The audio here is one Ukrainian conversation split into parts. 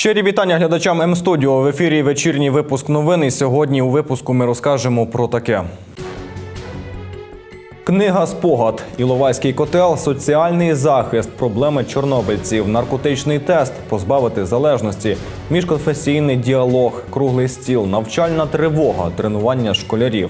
Щирі вітання глядачам М-студіо. В ефірі вечірній випуск новин. І сьогодні у випуску ми розкажемо про таке. Книга «Спогад», Іловайський котел, соціальний захист, проблеми чорнобильців, наркотичний тест, позбавити залежності, міжконфесійний діалог, круглий стіл, навчальна тривога, тренування школярів.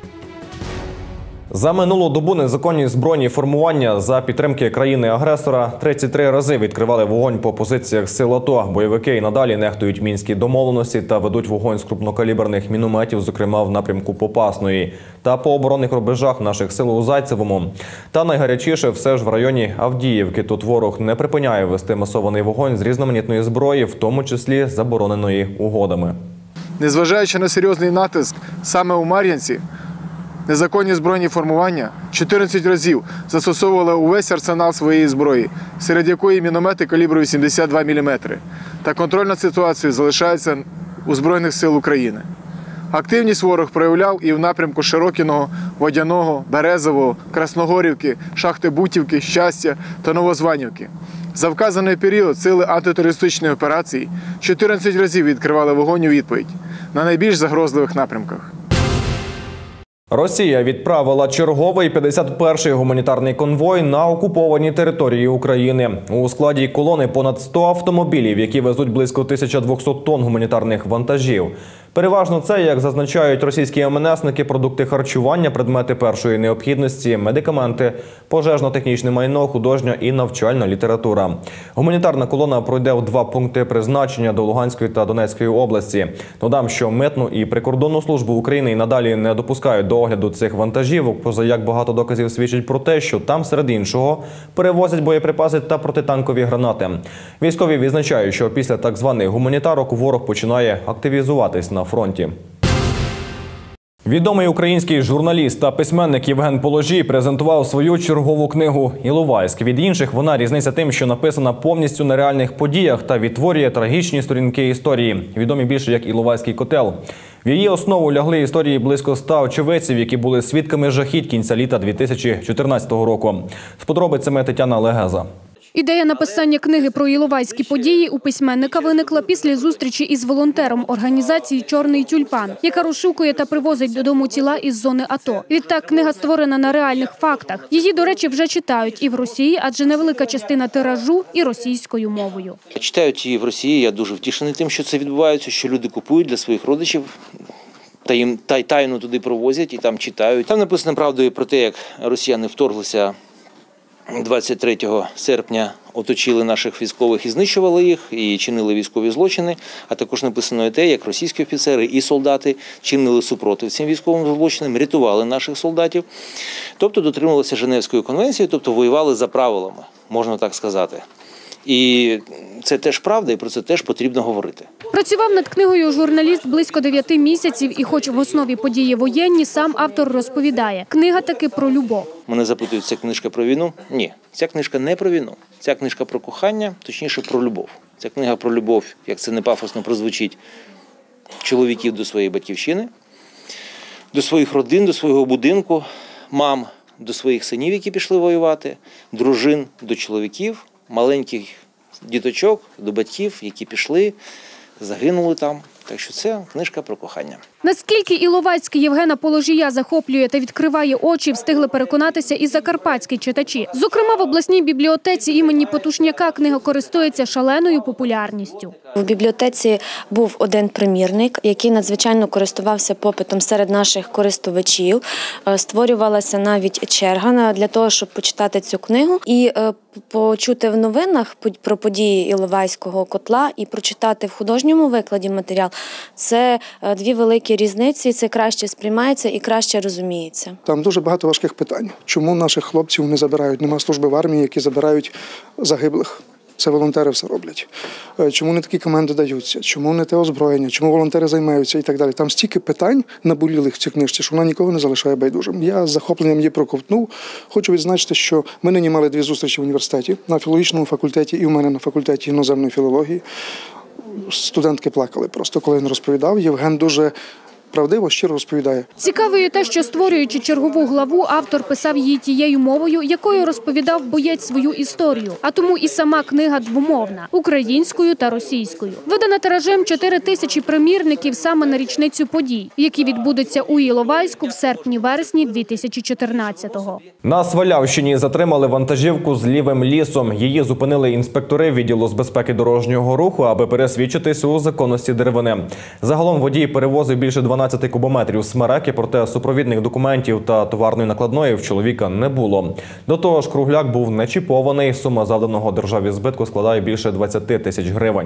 За минулу добу незаконні збройні формування за підтримки країни-агресора 33 рази відкривали вогонь по позиціях сил АТО. Бойовики і надалі нехтують мінські домовленості та ведуть вогонь з крупнокаліберних мінометів, зокрема в напрямку Попасної, та по оборонних рубежах наших сил у Зайцевому. Та найгарячіше все ж в районі Авдіївки. Тут ворог не припиняє вести масований вогонь з різноманітної зброї, в тому числі забороненої угодами. Незважаючи на серйозний натиск саме у Мар'янці, незаконні збройні формування 14 разів застосовували увесь арсенал своєї зброї, серед якої міномети калібру 82 мм. Та контроль над ситуацією залишається у Збройних сил України. Активність ворог проявляв і в напрямку Широкіного, Водяного, Березового, Красногорівки, шахти Бутівки, Щастя та Новозванівки. За вказаний період сили антитерористичної операції 14 разів відкривали вогонь у відповідь на найбільш загрозливих напрямках. Росія відправила черговий 51-й гуманітарний конвой на окуповані території України. У складі колони понад 100 автомобілів, які везуть близько 1200 тонн гуманітарних вантажів. Переважно це, як зазначають російські МНСники, продукти харчування, предмети першої необхідності, медикаменти, пожежно-технічне майно, художня і навчальна література. Гуманітарна колона пройде в 2 пункти призначення до Луганської та Донецької області. Додам, що Митну і Прикордонну службу України і надалі не допускають до огляду цих вантажівок, поза як багато доказів свідчить про те, що там, серед іншого, перевозять боєприпаси та протитанкові гранати. Військові відзначають, що після так званих гуманітарок ворог починає активізуватись на фронті. Відомий український журналіст та письменник Євген Положій презентував свою чергову книгу «Іловайськ». Від інших вона різниця тим, що написана повністю на реальних подіях та відтворює трагічні сторінки історії, відомі більше як «Іловайський котел». В її основу лягли історії близько 100 очевидців, які були свідками жахіть кінця літа 2014 року. З подробицями Тетяна Легеза. Ідея написання книги про іловайські події у письменника виникла після зустрічі із волонтером організації «Чорний тюльпан», яка розшукує та привозить додому тіла із зони АТО. Відтак, книга створена на реальних фактах. Її, до речі, вже читають і в Росії, адже невелика частина тиражу і російською мовою. Читають її в Росії, я дуже втішений тим, що це відбувається, що люди купують для своїх родичів, та їм тайно туди провозять і там читають. Там написано правдою про те, як росіяни вторглися 23 серпня, оточили наших військових і знищували їх, і чинили військові злочини. А також написано і те, як російські офіцери і солдати чинили супротив цим військовим злочинам, рятували наших солдатів. Тобто дотримувалися Женевської конвенції, тобто воювали за правилами, можна так сказати. І це теж правда, і про це теж потрібно говорити. Працював над книгою журналіст близько 9 місяців, і хоч в основі події воєнні, сам автор розповідає, книга таки про любов. Мене запитують, це книжка про війну? Ні, ця книжка не про війну. Ця книжка про кохання, точніше про любов. Ця книга про любов, як це не пафосно прозвучить, чоловіків до своєї батьківщини, до своїх родин, до свого будинку, мам до своїх синів, які пішли воювати, дружин до чоловіків, маленьких діточок до батьків, які пішли, загинули там. Так що це книжка про кохання. Наскільки Іловайський Євгена Положія захоплює та відкриває очі, встигли переконатися і закарпатські читачі. Зокрема, в обласній бібліотеці імені Потушняка книга користується шаленою популярністю. В бібліотеці був один примірник, який надзвичайно користувався попитом серед наших користувачів. Створювалася навіть черга для того, щоб почитати цю книгу і почути в новинах про події Іловайського котла і прочитати в художньому викладі матеріал. Це дві великі різниці, це краще сприймається і краще розуміється. Там дуже багато важких питань. Чому наших хлопців не забирають? Нема служби в армії, які забирають загиблих. Це волонтери все роблять. Чому не такі команди даються? Чому не те озброєння? Чому волонтери займаються і так далі? Там стільки питань наболілих в цій книжці, що вона нікого не залишає байдужим. Я з захопленням її проковтнув. Хочу відзначити, що ми нині мали 2 зустрічі в університеті, на філологічному факультеті і в мене на факультеті іноземної філології. Студентки плакали просто, коли він розповідав. Євген дуже правдиво, щиро розповідає. Цікаво є те, що створюючи чергову главу, автор писав її тією мовою, якою розповідав боєць свою історію. А тому і сама книга двомовна – українською та російською. Видана тиражем 4000 примірників саме на річницю подій, які відбудуться у Іловайську в серпні-вересні 2014-го. На Свалявщині затримали вантажівку з лівим лісом. Її зупинили інспектори відділу з безпеки дорожнього руху, аби пересвідчитись у законності деревини. Загалом водій перевозив більше 12 кубометрів смереки, проте супровідних документів та товарної накладної в чоловіка не було. До того ж, кругляк був не чіпований, сума завданого державі збитку складає більше 20 тисяч гривень.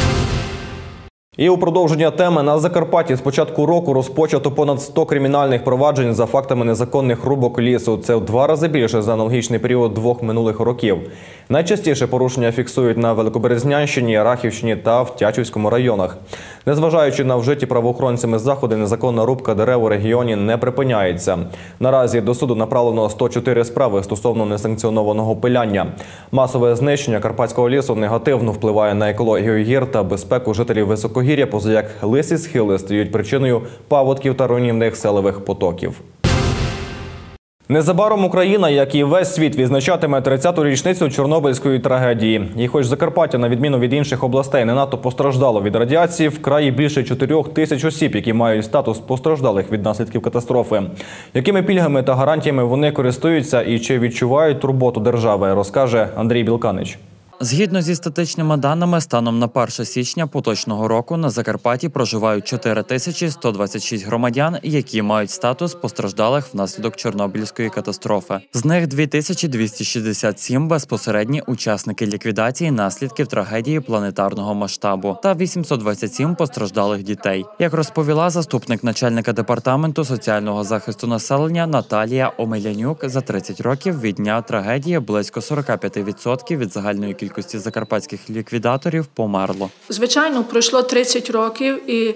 І у продовження теми на Закарпатті з початку року розпочато понад 100 кримінальних проваджень за фактами незаконних рубок лісу. Це в 2 рази більше за аналогічний період 2 минулих років. Найчастіше порушення фіксують на Великоберезнянщині, Рахівщині та в Тячівському районах. Незважаючи на вжиті правоохоронцями заходи, незаконна рубка дерев у регіоні не припиняється. Наразі до суду направлено 104 справи стосовно несанкціонованого пиляння. Масове знищення карпатського лісу негативно впливає на екологію гір та безпеку жителів високогір'я, поза як лисі схили стають причиною паводків та руйнівних селових потоків. Незабаром Україна, як і весь світ, відзначатиме 30-ту річницю Чорнобильської трагедії. І хоч Закарпаття, на відміну від інших областей, не надто постраждало від радіації, в краї більше 4 тисяч осіб, які мають статус постраждалих від наслідків катастрофи. Якими пільгами та гарантіями вони користуються і чи відчувають турботу держави, розкаже Андрій Білканич. Згідно зі статичними даними, станом на 1 січня поточного року на Закарпатті проживають 4126 громадян, які мають статус постраждалих внаслідок Чорнобильської катастрофи. З них 2267 – безпосередні учасники ліквідації наслідків трагедії планетарного масштабу та 827 постраждалих дітей. Як розповіла заступник начальника департаменту соціального захисту населення Наталія Омелянюк, за 30 років від дня трагедії близько 45% від загальної кількості закарпатських ліквідаторів померло. Звичайно, пройшло 30 років і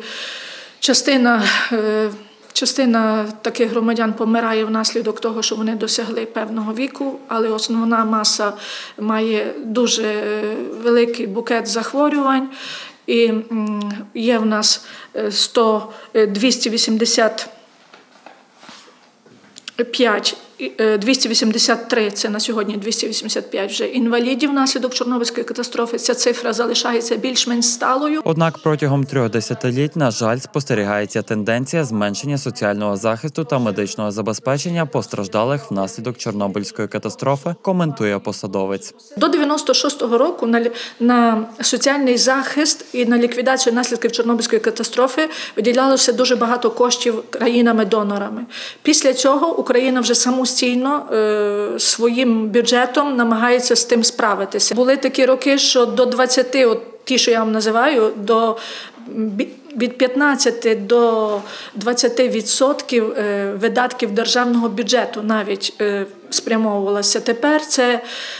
частина таких громадян помирає внаслідок того, що вони досягли певного віку, але основна маса має дуже великий букет захворювань. І є в нас 283, це на сьогодні 285 вже інвалідів внаслідок Чорнобильської катастрофи. Ця цифра залишається більш-менш сталою. Однак протягом 3 десятиліть, на жаль, спостерігається тенденція зменшення соціального захисту та медичного забезпечення постраждалих внаслідок Чорнобильської катастрофи, коментує посадовець. До 96-го року на соціальний захист і на ліквідацію наслідків Чорнобильської катастрофи виділялося дуже багато коштів країнами-донорами. Після цього Україна вже самостійно своїм бюджетом намагається з тим справитися. Були такі роки, що до 20, от ті, що я вам називаю, від 15 до 20% видатків державного бюджету навіть спрямовувалося. Тепер це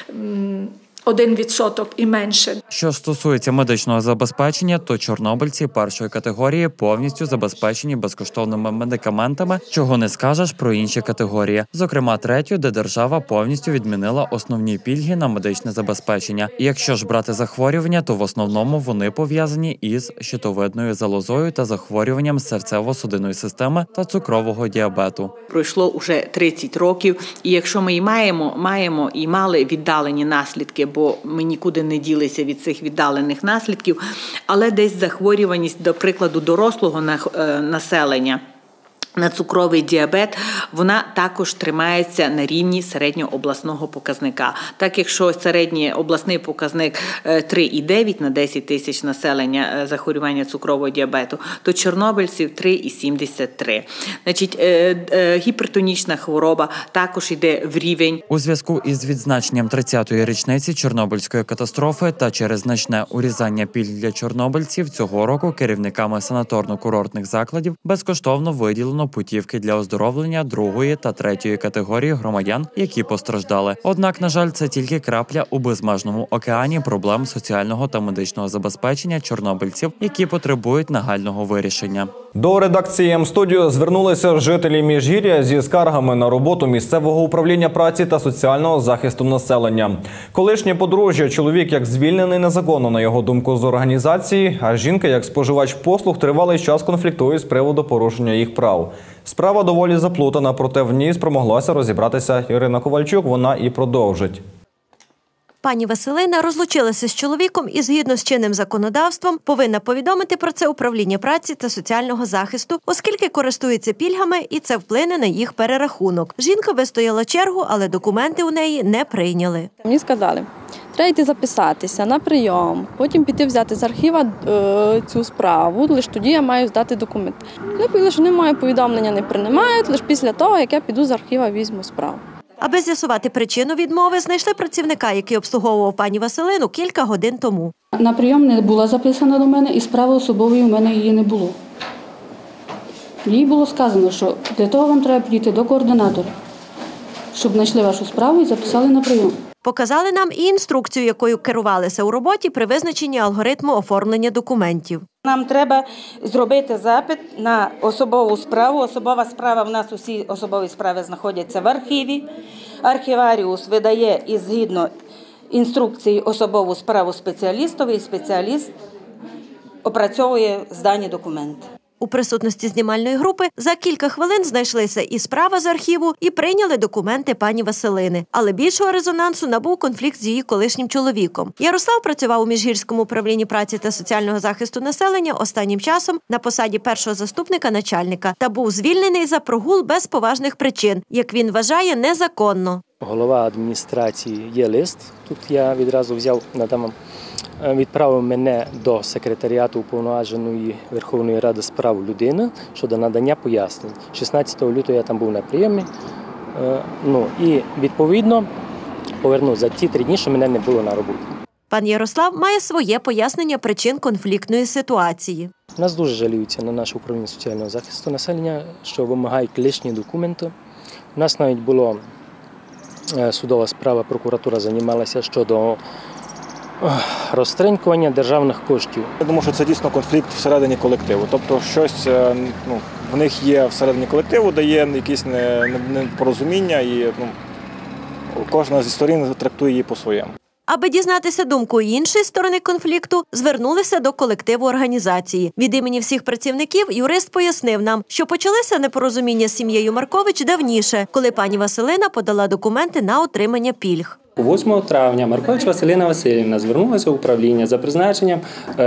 1% і менше. Що стосується медичного забезпечення, то чорнобильці першої категорії повністю забезпечені безкоштовними медикаментами, чого не скажеш про інші категорії. Зокрема, 3-ю, де держава повністю відмінила основні пільги на медичне забезпечення. І якщо ж брати захворювання, то в основному вони пов'язані із щитовидною залозою та захворюванням серцево-судинної системи та цукрового діабету. Пройшло уже 30 років, і якщо ми і маємо і мали віддалені наслідки, бо ми нікуди не ділися від цих віддалених наслідків, але десь захворюваність, до прикладу, дорослого населення на цукровий діабет, вона також тримається на рівні середньообласного показника. Так, якщо середній обласний показник 3,9 на 10 тисяч населення захворювання цукрового діабету, то чорнобильців 3,73. Значить, гіпертонічна хвороба також йде в рівень. У зв'язку із відзначенням 30-ї річниці Чорнобильської катастрофи та через значне урізання пільг для чорнобильців цього року керівниками санаторно-курортних закладів безкоштовно виділено району путівки для оздоровлення другої та третьої категорії громадян, які постраждали. Однак, на жаль, це тільки крапля у безмежному океані проблем соціального та медичного забезпечення чорнобильців, які потребують нагального вирішення. До редакції М-студіо звернулися жителі Міжгір'я зі скаргами на роботу місцевого управління праці та соціального захисту населення. Колишнє подружжя, чоловік як звільнений незаконно, на його думку, з організації, а жінка як споживач послуг тривалий час конфліктує з приводу порушення їх прав. Справа доволі заплутана, проте в ній спромоглася розібратися Ірина Ковальчук, вона і продовжить. Пані Василина розлучилася з чоловіком і, згідно з чинним законодавством, повинна повідомити про це управління праці та соціального захисту, оскільки користується пільгами і це вплине на їх перерахунок. Жінка вистояла чергу, але документи у неї не прийняли. Мені сказали, треба йти записатися на прийом, потім піти взяти з архіва цю справу, лише тоді я маю здати документ. Я повідомила, що немає повідомлення, не приймають, лише після того, як я піду з архіва, візьму справу. Аби з'ясувати причину відмови, знайшли працівника, який обслуговував пані Василину кілька годин тому. На прийом не була записана до мене і справи особової у мене її не було. Їй було сказано, що для того вам треба підійти до координатора, щоб знайшли вашу справу і записали на прийом. Показали нам і інструкцію, якою керувалися у роботі при визначенні алгоритму оформлення документів. Нам треба зробити запит на особову справу. Особова справа в нас усі особові справи знаходяться в архіві. Архіваріус видає і згідно інструкції особову справу спеціалістові, і спеціаліст опрацьовує здані документи. У присутності знімальної групи за кілька хвилин знайшлися і справа з архіву, і прийняли документи пані Василини. Але більшого резонансу набув конфлікт з її колишнім чоловіком. Ярослав працював у Міжгірському управлінні праці та соціального захисту населення останнім часом на посаді першого заступника начальника та був звільнений за прогул без поважних причин, як він вважає, незаконно. Голова адміністрації є лист. Тут я відразу взяв відправив мене до секретаріату Уповноваженої Верховної Ради з прав людини щодо надання пояснень. 16 лютого я там був на прийомі. І відповідно повернув за ті 3 дні, що мене не було на роботі. Пан Ярослав має своє пояснення причин конфліктної ситуації. Нас дуже жаліються на наше управління соціального захисту населення, що вимагають лишні документи. У нас навіть була судова справа, прокуратура займалася щодо розтринькування державних коштів. Я думаю, що це дійсно конфлікт всередині колективу. Тобто щось в них є всередині колективу, де є якісь непорозуміння і кожна зі сторін трактує її по-своєму. Аби дізнатися думку іншої сторони конфлікту, звернулися до колективу організації. Від імені всіх працівників юрист пояснив нам, що почалися непорозуміння з сім'єю Маркович давніше, коли пані Василина подала документи на отримання пільг. 8 травня Маркович Василина Васильівна звернулася в управління за призначенням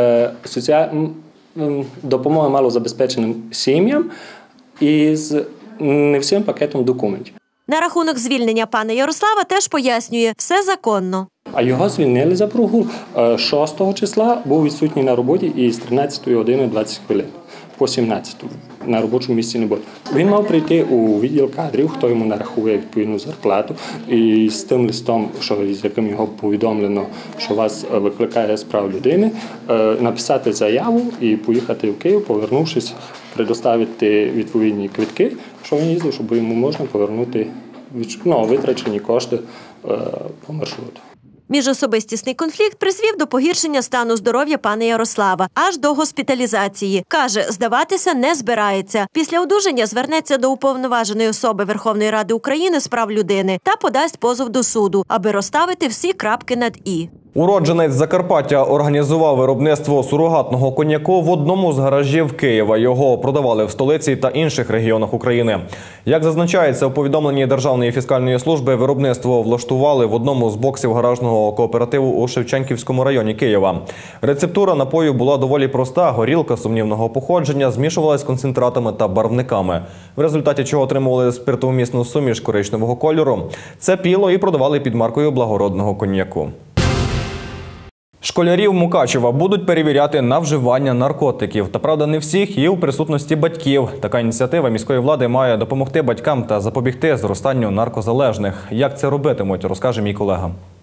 допомоги малозабезпеченим сім'ям із не всім пакетом документів. На рахунок звільнення пана Ярослава теж пояснює – все законно. А його звільнили за прогул. 6 числа був відсутній на роботі і з 13 години 20 хвилин по 17 на робочому місці не було. Він мав прийти у відділ кадрів, хто йому нарахує відповідну зарплату, і з тим листом, з яким його повідомлено, що вас викликає з прав людини, написати заяву і поїхати в Київ, повернувшись, предоставити відповідні квитки, що він їздив, щоб йому можна повернути витрачені кошти по маршруту. Міжособистісний конфлікт призвів до погіршення стану здоров'я пана Ярослава, аж до госпіталізації. Каже, здаватися не збирається. Після одужання звернеться до уповноваженої особи Верховної Ради України з прав людини та подасть позов до суду, аби розставити всі крапки над «і». Уродженець Закарпаття організував виробництво сурогатного коньяку в одному з гаражів Києва. Його продавали в столиці та інших регіонах України. Як зазначається у повідомленні Державної фіскальної служби, виробництво влаштували в одному з боксів гаражного кооперативу у Шевченківському районі Києва. Рецептура напою була доволі проста. Горілка сумнівного походження змішувалась з концентратами та барвниками, в результаті чого отримували спиртовмісну суміш коричневого кольору. Це піло і продавали під маркою благородного коньяку. Школярів Мукачева будуть перевіряти на вживання наркотиків. Та, правда, не всіх і у присутності батьків. Така ініціатива міської влади має допомогти батькам та запобігти зростанню наркозалежних. Як це робитимуть, розкаже мій колега.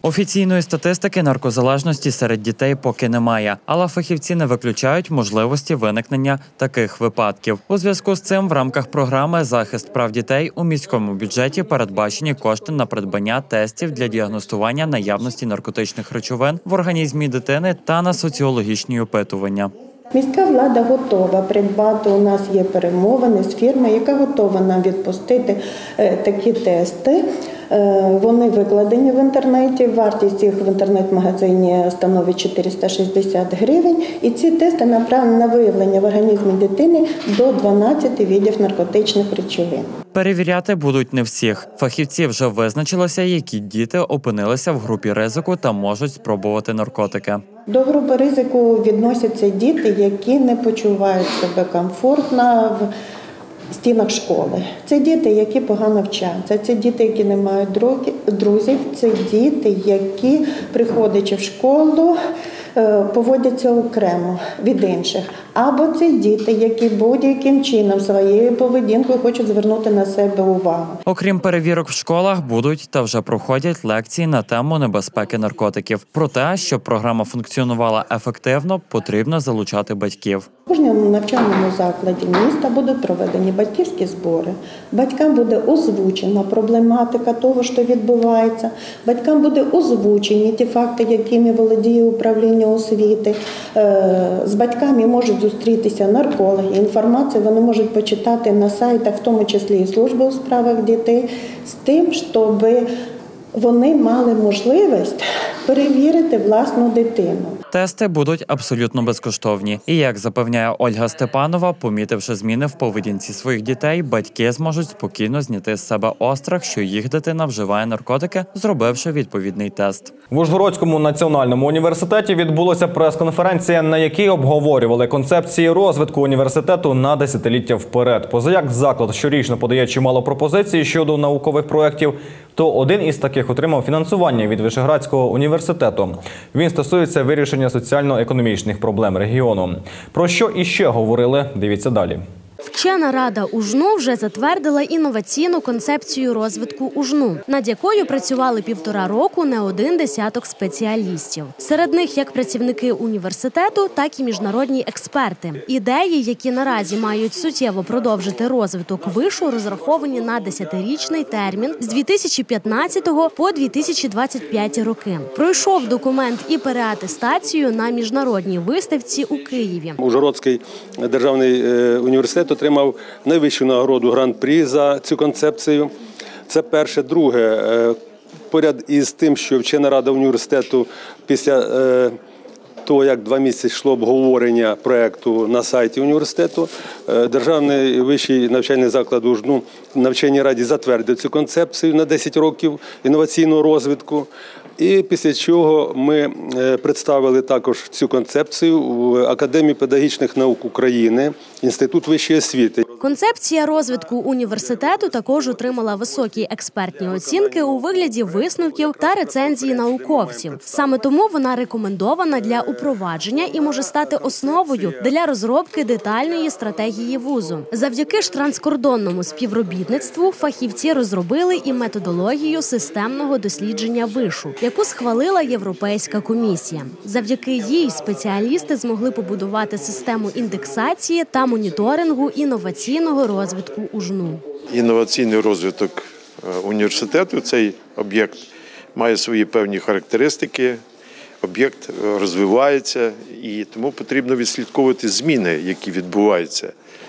Офіційної статистики наркозалежності серед дітей поки немає, але фахівці не виключають можливості виникнення таких випадків. У зв'язку з цим в рамках програми «Захист прав дітей» у міському бюджеті передбачені кошти на придбання тестів для діагностування наявності наркотичних речовин в організмі дитини та на соціологічні опитування. Міська влада готова придбати, у нас є перемовини з фірмою, яка готова нам відпустити такі тести. Вони викладені в інтернеті, вартість їх в інтернет-магазині становить 460 гривень. І ці тести направлені на виявлення в організмі дитини до 12 видів наркотичних речовин. Перевіряти будуть не всіх. Фахівці вже визначилися, які діти опинилися в групі ризику та можуть спробувати наркотики. До групи ризику відносяться діти, які не почувають себе комфортно в стінах школи. Це діти, які погано вчаться, це діти, які не мають друзів, це діти, які, приходячи в школу, поводяться окремо від інших. Або це діти, які будь-яким чином своєю поведінкою хочуть звернути на себе увагу. Окрім перевірок в школах, будуть та вже проходять лекції на тему небезпеки наркотиків. Про те, щоб програма функціонувала ефективно, потрібно залучати батьків. В кожному навчальному закладі міста будуть проведені батьківські збори. Батькам буде озвучена проблематика того, що відбувається. Батькам буде озвучені ті факти, якими володіє управління освіти. З батьками можуть зустрітися наркологи. Інформацію вони можуть почитати на сайтах, в тому числі і служби у справах дітей, з тим, щоб вони мали можливість перевірити власну дитину. Тести будуть абсолютно безкоштовні. І, як запевняє Ольга Степанова, помітивши зміни в поведінці своїх дітей, батьки зможуть спокійно зняти з себе острах, що їх дитина вживає наркотики, зробивши відповідний тест. В Ужгородському національному університеті відбулася прес-конференція, на якій обговорювали концепції розвитку університету на десятиліття вперед. Позаяк заклад щорічно подає чимало пропозицій щодо наукових проєктів, то один із таких отримав фінансування від Вишеградського університету. Він стосується вирішення соціально-економічних проблем регіону. Про що іще говорили? Дивіться далі. Вчена рада УЖНУ вже затвердила інноваційну концепцію розвитку УЖНУ, над якою працювали 1,5 року не один десяток спеціалістів. Серед них як працівники університету, так і міжнародні експерти. Ідеї, які наразі мають суттєво продовжити розвиток вишу, розраховані на 10-річний термін з 2015 по 2025 роки. Пройшов документ і переатестацію на міжнародній виставці у Києві. Ужгородський державний університет отримав найвищу нагороду Гран-прі за цю концепцію. Це перше. Друге, поряд із тим, що вчена рада університету після того, як 2 місяці йшло обговорення проєкту на сайті університету, Державний вищий навчальний заклад УЖНУ в навчальній раді затвердив цю концепцію на 10 років інноваційного розвитку. І після чого ми представили також цю концепцію в Академії педагогічних наук України, Інститут вищої освіти. Концепція розвитку університету також отримала високі експертні оцінки у вигляді висновків та рецензії науковців. Саме тому вона рекомендована для упровадження і може стати основою для розробки детальної стратегії вузу. Завдяки ж транскордонному співробітництву фахівці розробили і методологію системного дослідження вишу, яку схвалила Європейська комісія. Завдяки їй спеціалісти змогли побудувати систему індексації та моніторингу інноваційного розвитку УЖНУ. Інноваційний розвиток університету, цей об'єкт має свої певні характеристики, об'єкт розвивається і тому потрібно відслідковувати зміни, які відбуваються.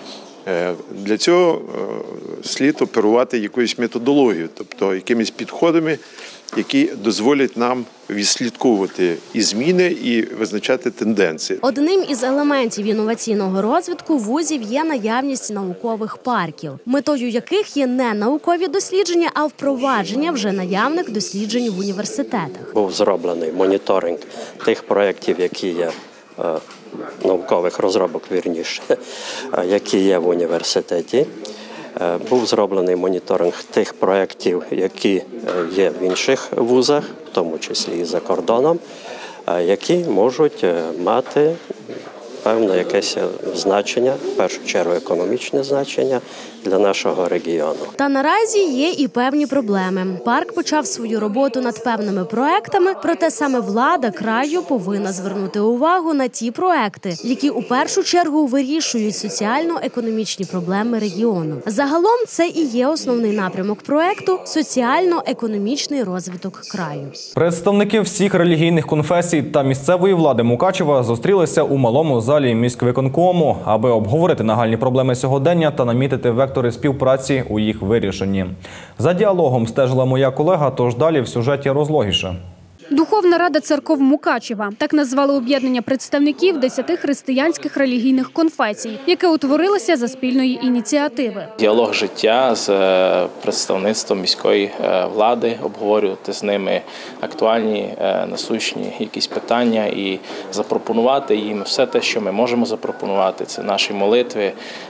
Для цього слід оперувати якоюсь методологією, тобто якимись підходами, які дозволять нам відслідковувати і зміни, і визначати тенденції. Одним із елементів інноваційного розвитку вузів є наявність наукових парків, метою яких є не наукові дослідження, а впровадження вже наявних досліджень в університетах. Був зроблений моніторинг тих проєктів, які є наукових розробок, вірніше, які є в університеті. Був зроблений моніторинг тих проєктів, які є в інших вузах, в тому числі і за кордоном, які можуть мати певне якесь значення, в першу чергу економічне значення для нашого регіону. Та наразі є і певні проблеми. Парк почав свою роботу над певними проектами, проте саме влада краю повинна звернути увагу на ті проекти, які у першу чергу вирішують соціально-економічні проблеми регіону. Загалом це і є основний напрямок проекту – соціально-економічний розвиток краю. Представники всіх релігійних конфесій та місцевої влади Мукачева зустрілися у малому залі міськвиконкому, аби обговорити нагальні проблеми сьогодення та намітити вектори співпраці у їх вирішенні. За діалогом стежила моя колега, тож далі в сюжеті розлогіше. Духовна рада церков Мукачева – так назвали об'єднання представників 10 християнських релігійних конфесій, яке утворилося за спільної ініціативи. Діалог життя з представництвом міської влади, обговорювати з ними актуальні, насущні якісь питання і запропонувати їм все те, що ми можемо запропонувати. Це наші молитви,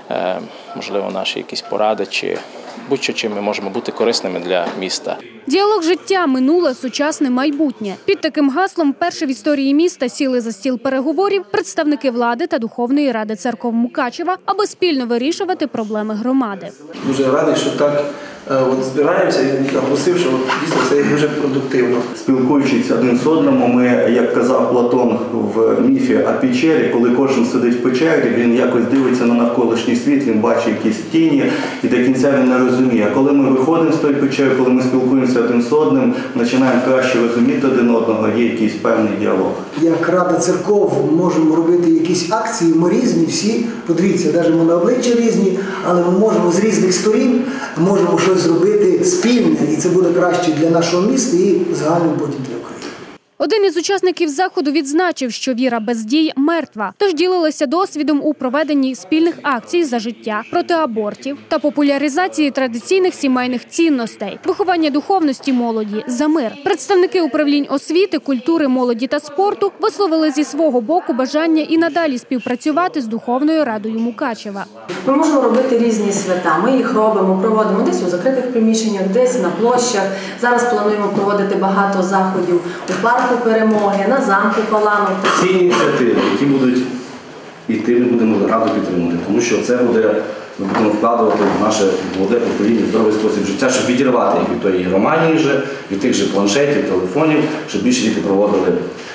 можливо, наші якісь поради чи будь-що, чим ми можемо бути корисними для міста. Діалог життя – минуле, сучасне, майбутнє. Під таким гаслом перші в історії міста сіли за стіл переговорів представники влади та Духовної ради церков Мукачева, аби спільно вирішувати проблеми громади. Дуже радий, що так збираємося і наголосив, що дійсно це дуже продуктивно. Спілкуючись один з одним, ми, як казав Платон в міфі о печері, коли кожен сидить в печері, він якось дивиться на навколишній світ, він бачить якісь тіні і до кінця він не розуміє. А коли ми виходимо з тої печери, коли ми спілкуємося один з одним, починаємо краще розуміти один одного, є якийсь певний діалог. Як Рада церков можемо робити якісь акції, ми різні всі, подивіться, навіть ми на обличчя різні, але ми можемо з різних сторін, можемо щось зробити спільне, і це буде краще для нашого міста і загально потім для України. Один із учасників заходу відзначив, що віра без дій – мертва, тож ділилися досвідом у проведенні спільних акцій за життя, проти абортів та популяризації традиційних сімейних цінностей, виховання духовності молоді, за мир. Представники управлінь освіти, культури, молоді та спорту висловили зі свого боку бажання і надалі співпрацювати з Духовною радою Мукачева. Ми можемо робити різні свята, ми їх робимо, проводимо десь у закритих приміщеннях, десь на площах. Зараз плануємо проводити багато заходів у парку Перемоги, на замку Паланов. Всі ініціативи, які будуть йти, ми будемо радо підтримувати, тому що це буде, ми будемо вкладувати в наше молоде покоління здоровий спосіб життя, щоб відірвати їх від тої громадії, від тих же планшетів, телефонів, щоб більше діти проводили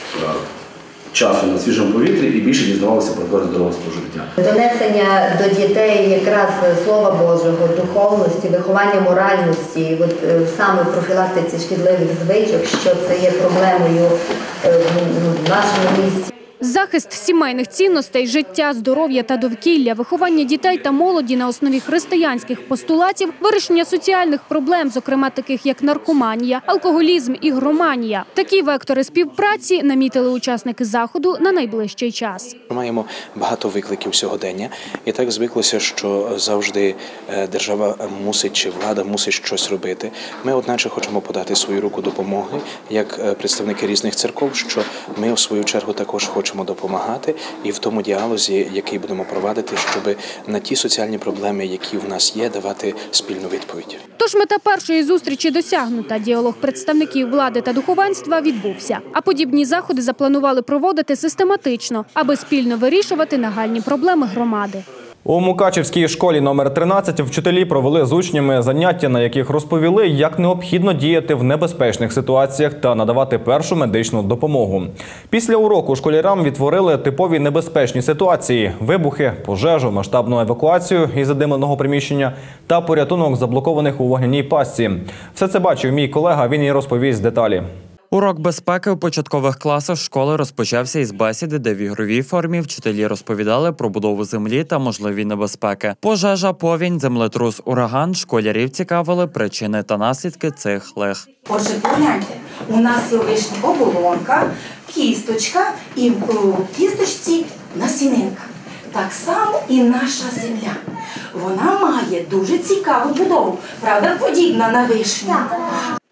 часу на свіжому повітрі і більше дізнавалися про користь здорового способу життя. Донесення до дітей якраз Слова Божого, духовності, виховання моральності, саме профілактиці шкідливих звичок, що це є проблемою в нашому місті. Захист сімейних цінностей, життя, здоров'я та довкілля, виховання дітей та молоді на основі християнських постулатів, вирішення соціальних проблем, зокрема таких як наркоманія, алкоголізм, ігроманія. Такі вектори співпраці намітили учасники заходу на найближчий час. Маємо багато викликів сьогодення, і так звиклося, що завжди держава мусить чи влада мусить щось робити. Ми, одначе, хочемо подати свою руку допомоги, як представники різних церков, що ми, в свою чергу, також хочемо допомагати і в тому діалозі, який будемо провадити, щоб на ті соціальні проблеми, які в нас є, давати спільну відповідь. Тож мета першої зустрічі досягнута. Діалог представників влади та духовенства відбувся. А подібні заходи запланували проводити систематично, аби спільно вирішувати нагальні проблеми громади. У Мукачевській школі номер 13 вчителі провели з учнями заняття, на яких розповіли, як необхідно діяти в небезпечних ситуаціях та надавати першу медичну допомогу. Після уроку школярам відтворили типові небезпечні ситуації – вибухи, пожежу, масштабну евакуацію із задимленого приміщення та порятунок заблокованих у вогняній пастці. Все це бачив мій колега, він і розповість деталі. Урок безпеки у початкових класах школи розпочався із бесіди, де в ігровій формі вчителі розповідали про будову землі та можливі небезпеки. Пожежа, повінь, землетрус, ураган. Школярів цікавили причини та наслідки цих лих. Отже, погляньте, у нас є лишня оболонка, кісточка і в кісточці насінинка. Так само і наша земля. Вона має дуже цікаву будову, правда, подібна на вишню.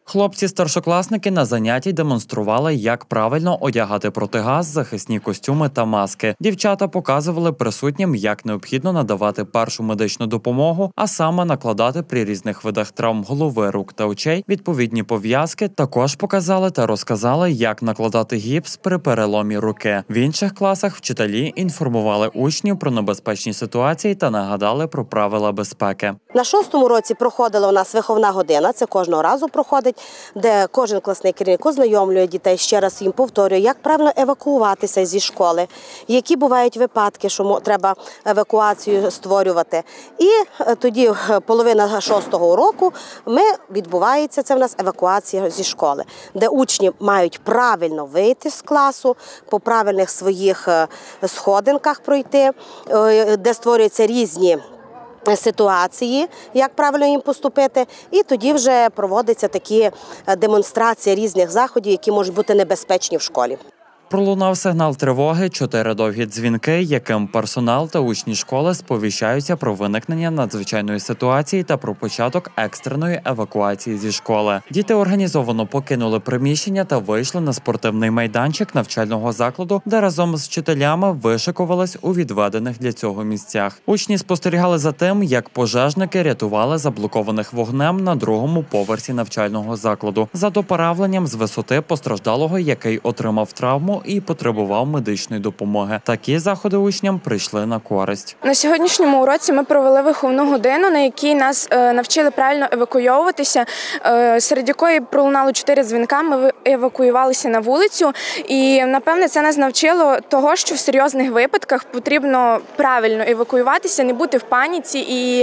Хлопці-старшокласники на занятті демонстрували, як правильно одягати протигаз, захисні костюми та маски. Дівчата показували присутнім, як необхідно надавати першу медичну допомогу, а саме накладати при різних видах травм голови, рук та очей відповідні пов'язки. Також показали та розказали, як накладати гіпс при переломі руки. В інших класах вчителі інформували учнів про небезпечні ситуації та нагадали про правила безпеки. На 6-му році проходила у нас виховна година, це кожного разу проходить, де кожен класний керівник ознайомлює дітей, ще раз їм повторює, як правильно евакуюватися зі школи, які бувають випадки, що треба евакуацію створювати. І тоді половина 6-го року відбувається, це в нас евакуація зі школи, де учні мають правильно вийти з класу, по правильних своїх сходинках пройти, де створюються різні ситуації, як правильно їм поступити, і тоді вже проводяться такі демонстрації різних заходів, які можуть бути небезпечні в школі. Пролунав сигнал тривоги, 4 довгі дзвінки, яким персонал та учні школи сповіщаються про виникнення надзвичайної ситуації та про початок екстреної евакуації зі школи. Діти організовано покинули приміщення та вийшли на спортивний майданчик навчального закладу, де разом з вчителями вишикувались у відведених для цього місцях. Учні спостерігали за тим, як пожежники рятували заблокованих вогнем на 2-му поверсі навчального закладу за доправленням з висоти постраждалого, який отримав травму і потребував медичної допомоги. Такі заходи учням прийшли на користь. На сьогоднішньому уроці ми провели виховну годину, на якій нас навчили правильно евакуйовуватися, серед якої пролунало 4 дзвінка, ми евакуювалися на вулицю. І, напевне, це нас навчило того, що в серйозних випадках потрібно правильно евакуюватися, не бути в паніці і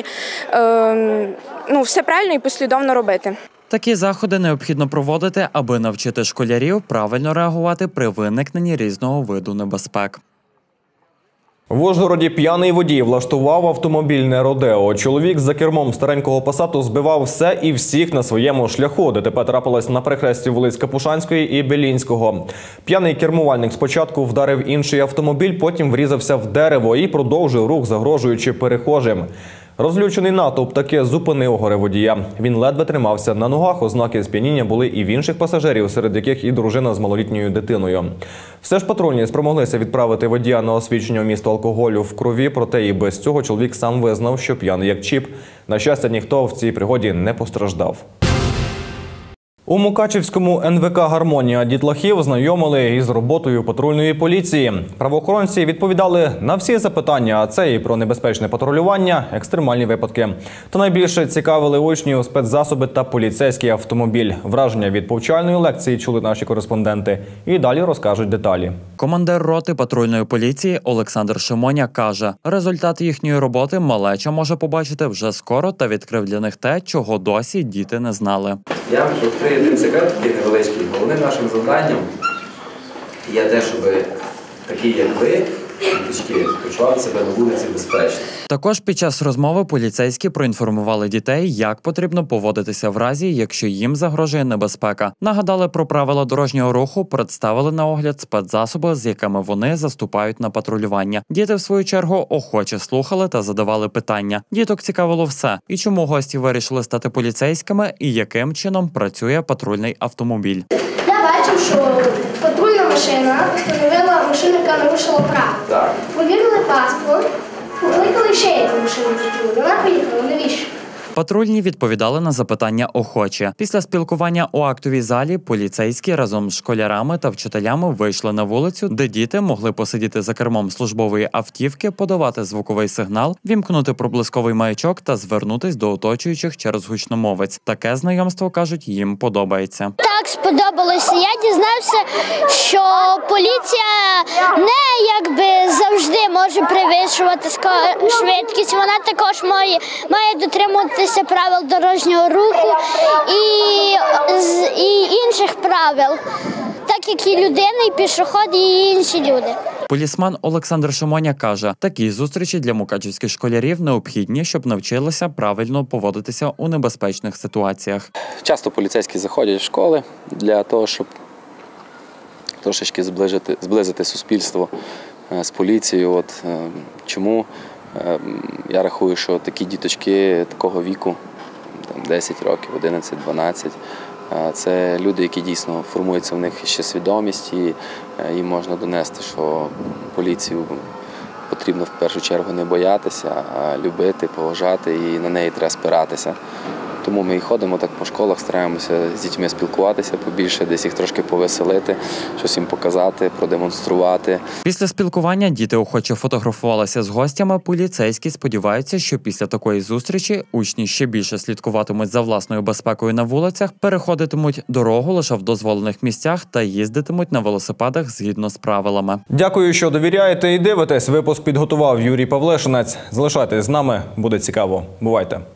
все правильно і послідовно робити. Такі заходи необхідно проводити, аби навчити школярів правильно реагувати при виникненні різного виду небезпек. В Ужгороді п'яний водій влаштував автомобільне родео. Чоловік за кермом старенького Пасату збивав все і всіх на своєму шляху. ДТП трапилось на перехресті вулиць Капушанської і Белінського. П'яний кермувальник спочатку вдарив інший автомобіль, потім врізався в дерево і продовжив рух, загрожуючи перехожим. Розлючений натовп таки зупинив горе-водія. Він ледве тримався на ногах, ознаки сп'яніння були і в інших пасажирів, серед яких і дружина з малолітньою дитиною. Все ж патрульні спромоглися відправити водія на освідчення вмісту алкоголю в крові, проте і без цього чоловік сам визнав, що п'яний як чіп. На щастя, ніхто в цій пригоді не постраждав. У Мукачівському НВК «Гармонія» дітлахів знайомили із роботою патрульної поліції. Правоохоронці відповідали на всі запитання, а це і про небезпечне патрулювання, екстремальні випадки. Та найбільше цікавили учнів спецзасоби та поліцейський автомобіль. Враження від повчальної лекції чули наші кореспонденти. І далі розкажуть деталі. Командир роти патрульної поліції Олександр Шимоня каже, результат їхньої роботи малеча може побачити вже скоро та відкрив для них те, чого досі діти не знали. Я відкрию один секрет, такий невеличкий. Головним нашим завданням є те, щоб такі, як ви, діточки, почували себе на вулиці безпечно. Також під час розмови поліцейські проінформували дітей, як потрібно поводитися в разі, якщо їм загрожує небезпека. Нагадали про правила дорожнього руху, представили на огляд спецзасоби, з якими вони заступають на патрулювання. Діти, в свою чергу, охоче слухали та задавали питання. Діток цікавило все. І чому гості вирішили стати поліцейськими, і яким чином працює патрульний автомобіль. Я бачив, що патрульна машина встановила машину, яка нарушила право. Повірили паспорт, покликали ще яку машину. Вона поїхала, навіщо? Патрульні відповідали на запитання охоче. Після спілкування у актовій залі поліцейські разом з школярами та вчителями вийшли на вулицю, де діти могли посидіти за кермом службової автівки, подавати звуковий сигнал, вімкнути проблисковий маячок та звернутись до оточуючих через гучномовець. Таке знайомство, кажуть, їм подобається. Так сподобалося. Я дізнався, що поліція не завжди може перевищувати швидкість. Вона також має дотримуватися правил дорожнього руху і інших правил, так як і людина, і пішоходи, і інші люди. Полісман Олександр Шимоня каже, такі зустрічі для мукачівських школярів необхідні, щоб навчилися правильно поводитися у небезпечних ситуаціях. Часто поліцейські заходять в школи для того, щоб трошечки зблизити суспільство з поліцією. Чому я рахую, що такі діточки такого віку, 10 років, 11-12, Це люди, які дійсно формуються в них ще свідомість, і їм можна донести, що поліцію потрібно в першу чергу не боятися, а любити, поважати, і на неї треба спиратися. Тому ми і ходимо так по школах, стараємося з дітьми спілкуватися побільше, десь їх трошки повеселити, щось їм показати, продемонструвати. Після спілкування діти охоче фотографувалися з гостями. Поліцейські сподіваються, що після такої зустрічі учні ще більше слідкуватимуть за власною безпекою на вулицях, переходитимуть дорогу лише в дозволених місцях та їздитимуть на велосипедах згідно з правилами. Дякую, що довіряєте і дивитесь. Випуск підготував Юрій Павлешинець. Залишайтесь з нами, буде цікаво. Бувайте.